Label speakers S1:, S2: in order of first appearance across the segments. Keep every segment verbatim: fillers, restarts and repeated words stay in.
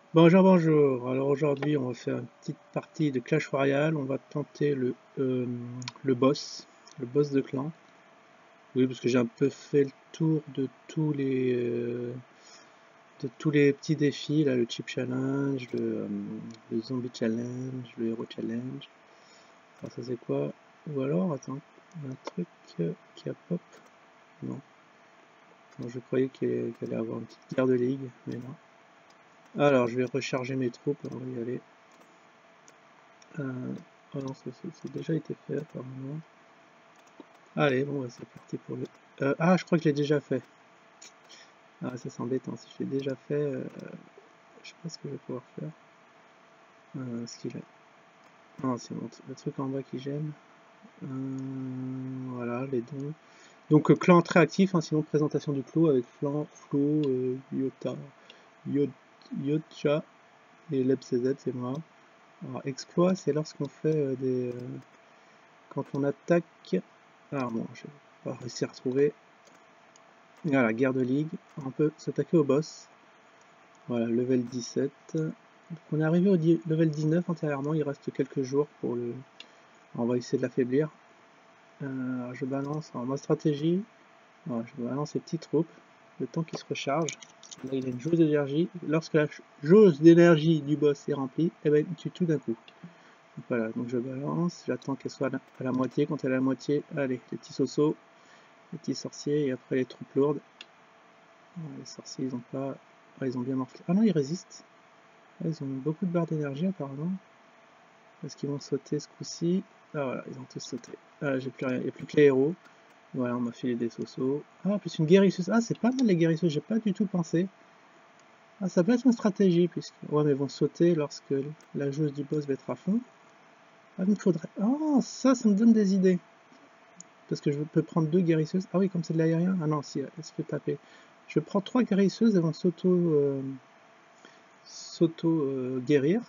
S1: Bonjour, bonjour. Alors aujourd'hui, on va faire une petite partie de Clash Royale. On va tenter le, euh, le boss, le boss de clan. Oui, parce que j'ai un peu fait le tour de tous les, euh, de tous les petits défis, là, le Chip Challenge, le, euh, le Zombie Challenge, le Hero Challenge. Alors ça c'est quoi? Ou alors, attends, il y a un truc euh, qui a pop. Non. Non, je croyais qu'il qu'il allait avoir une petite guerre de ligue, mais non. Alors, je vais recharger mes troupes, on va y aller. Euh, oh non, ça, ça- ça a déjà été fait apparemment. Allez, bon, bah, c'est parti pour le. Euh, ah, je crois que je l'ai déjà fait. Ah, ça c'est embêtant. Si je l'ai déjà fait, euh, je sais pas ce que je vais pouvoir faire. Euh, ce qu'il a. Non, c'est bon, le truc en bas qui gêne. Euh, voilà, les dons. Donc, euh, clan très actif, hein, sinon présentation du clos avec Flan, Flo, euh, Yota, Yot, Yotcha et LebCZ, c'est moi. Alors, exploit, c'est lorsqu'on fait euh, des. Euh, quand on attaque. Ah bon, je vais pas réussir à retrouver. Voilà, guerre de ligue. On peut s'attaquer au boss. Voilà, level dix-sept. Donc on est arrivé au level dix-neuf antérieurement. Il reste quelques jours pour le. On va essayer de l'affaiblir. Euh, je balance en mode stratégie. Voilà, je balance les petites troupes. Le temps qu'il se recharge. Là, il a une jauge d'énergie. Lorsque la jauge d'énergie du boss est remplie, eh ben, il tue tout d'un coup. Donc voilà, donc je balance. J'attends qu'elle soit à la, à la moitié. Quand elle est à la moitié, allez, les petits sosos, les petits sorciers et après les troupes lourdes. Les sorciers, ils ont pas. Ah, ils ont bien morflé. Ah non, ils résistent. Ah, ils ont beaucoup de barres d'énergie apparemment. Est-ce qu'ils vont sauter ce coup-ci? Ah voilà, ils ont tous sauté. Ah, j'ai plus rien. Il n'y a plus que les héros. Voilà, on m'a filé des sosos. Ah, plus une guérisseuse. Ah, c'est pas mal les guérisseuses, j'ai pas du tout pensé. Ah, ça peut être une stratégie, puisque. Ouais, mais ils vont sauter lorsque la jauge du boss va être à fond. Ah, il faudrait. Oh, ça, ça me donne des idées. Parce que je peux prendre deux guérisseuses. Ah oui, comme c'est de l'aérien. Ah non, si, elle se fait taper. Je prends trois guérisseuses, elles vont s'auto. Euh, s'auto-guérir.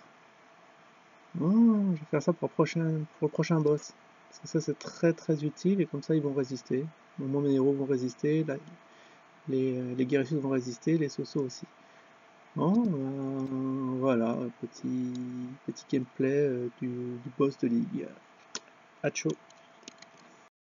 S1: Oh, je vais faire ça pour le prochain, pour le prochain boss. Parce que ça, c'est très très utile et comme ça, ils vont résister. Au moins, mes héros vont résister, la- les, les guérisseuses vont résister, les sosos aussi. Bon, euh, voilà, petit, petit gameplay euh, du, du boss de ligue. Hacho.